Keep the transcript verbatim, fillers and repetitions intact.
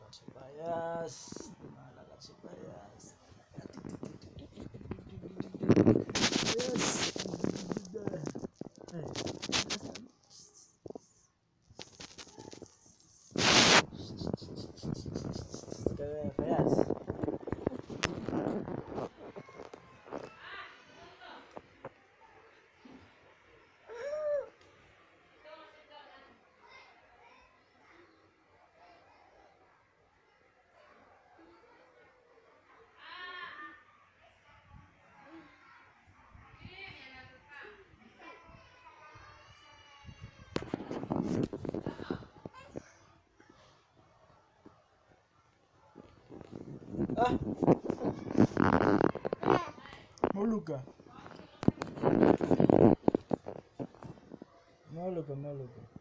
Payas, mana kan si Payas? Payas, Payas. Ah, malu ka? Malu ka, malu ka.